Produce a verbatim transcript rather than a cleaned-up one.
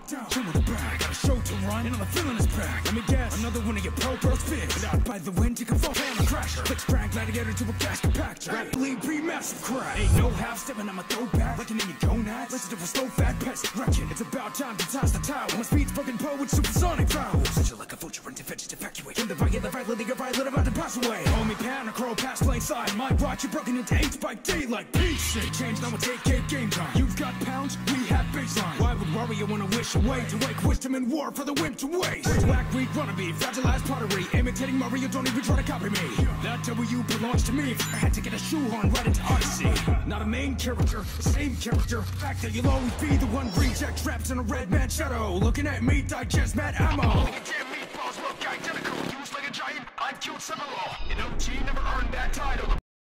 down, show me the back. Got a show to run, and all the feeling is back. Let me guess, another one of your pro-pro spins. But out by the wind, you can fall down and crash. Let's drag gladiator to a gas compactor. Rap bleed, pre-massive crash. Ain't no half-stepping, I'm a throwback. Looking in your gonads, listen to a slow-fat pest. Wretched, it's about time to toss the towel. My speed's fucking poe with supersonic power. Such a like a vulture and defense to evacuate. From the fire, the right, living your right, about to pass away. Call me panic, crawl past plain side. My watch, you're broken into eight by daylight. Peace shit, change now, it's eight K game time. You've got pounds, we have baseline. Why would warrior wanna wish away to wake wisdom in war for the wind to waste? Where's whack weak wannabe, fragilized pottery, imitating Mario, don't even try to copy me. That W belongs to me. I had to get a shoehorn right into Odyssey. Not a main character, same character. Fact that you'll always be the one reject trapped in a red man shadow. Looking at me, digest mad ammo. Look at damn meatballs look identical. Use like a giant, I'm cute similar. In O G, never earned that title.